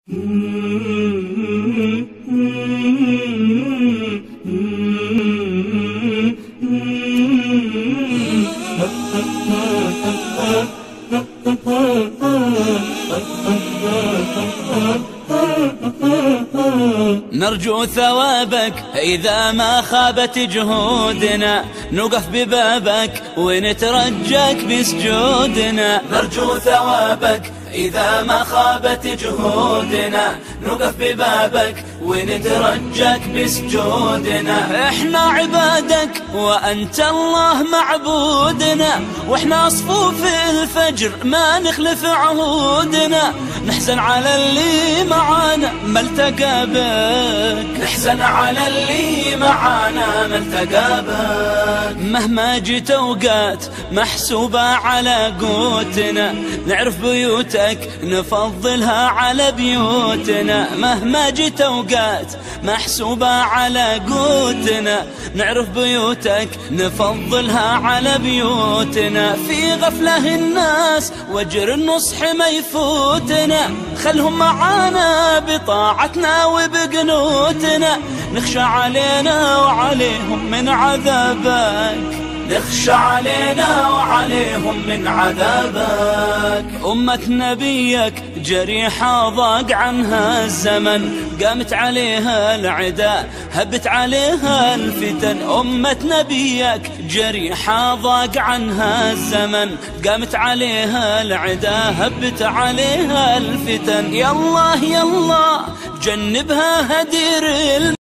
نرجو ثوابك إذا ما خابت جهودنا، نوقف ببابك ونترجاك بسجودنا. نرجو ثوابك إذا ما خابت جهودنا، نوقف ببابك ونترجاك بسجودنا. احنا عبادك وأنت الله معبودنا، واحنا صفوف الفجر ما نخلف عهودنا. نحزن على اللي معانا ما التقى بك، نحزن على اللي معانا ما التقى بك. مهما جيت اوقات محسوبة على قوتنا، نعرف بيوتك نفضلها على بيوتنا. مهما جيت اوقات محسوبة على قوتنا، نعرف بيوتك نفضلها على بيوتنا. في غفلة الناس وجر النصح ما يفوتنا، خلهم معانا بطاعتنا وبقنوتنا. نخشى علينا وعليهم من عذابك، نخشى علينا وعليهم من عذابك. أمة نبيك جريحة ضاق عنها الزمن، قامت عليها العدا هبت عليها الفتن. أمة نبيك جريحة ضاق عنها الزمن، قامت عليها العدا هبت عليها الفتن. يالله يالله جنبها هدير